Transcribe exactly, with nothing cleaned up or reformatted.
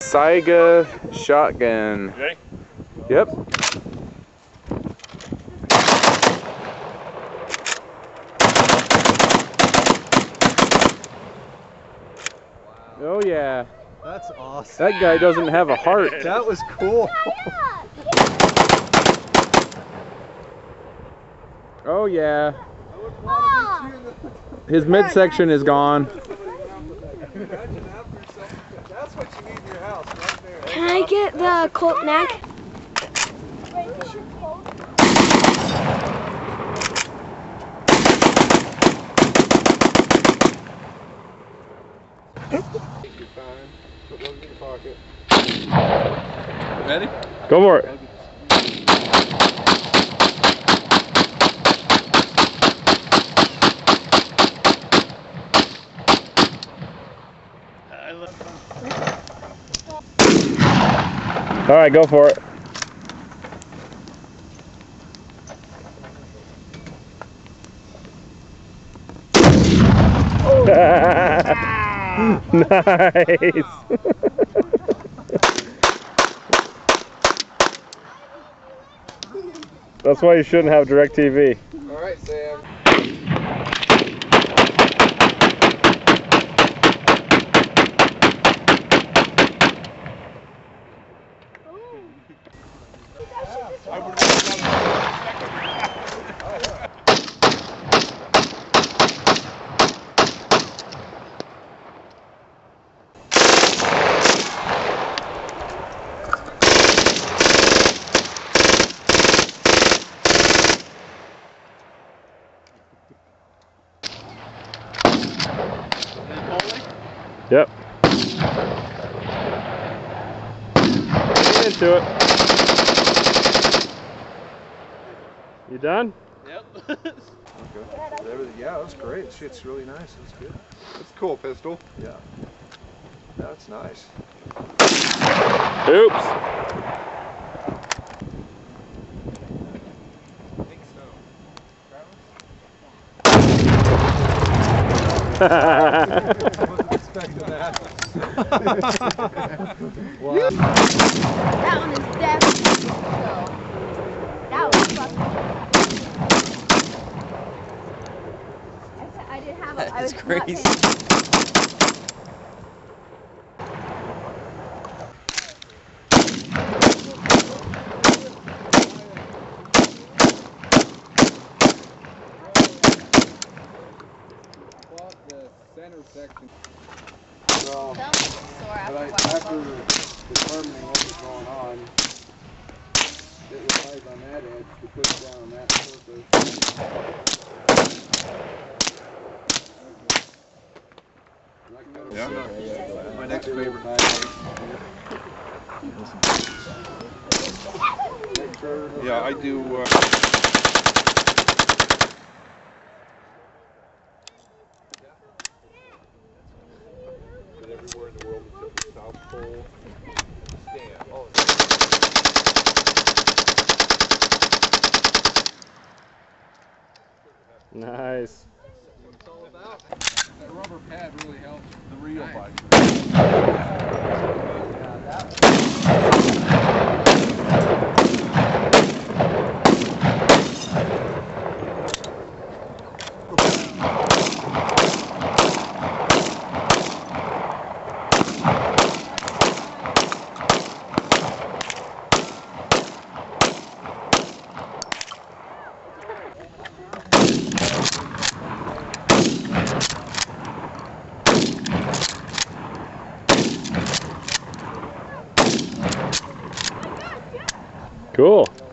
Saiga shotgun. Ready? Yep. Oh yeah. That's awesome. That guy doesn't have a heart. That was cool. Oh yeah. His midsection is gone. That's what you need in your house, right there. Can I get the Colt neck? Put those in your pocket. Ready? Go for it. All right, go for it. Nice. That's why you shouldn't have DirecTV. All right, Sam. Yep. Get into it. You done? Yep. Okay. Yeah, that's great. Shit's really nice. That's good. That's a cool pistol. Yeah. That's nice. Oops. I think so. Wasn't expecting that. Wow. That one is definitely so. That was fucking. I didn't have a. I was crazy. The center section. Well, But I, after determining what was going on, it relies on that edge to push down on that surface. yeah. My next favorite. Yeah, I do. Uh, everywhere in the world except the South Pole. Stand. Oh, Nice. It's all about. That rubber pad really helps the real bike. Cool.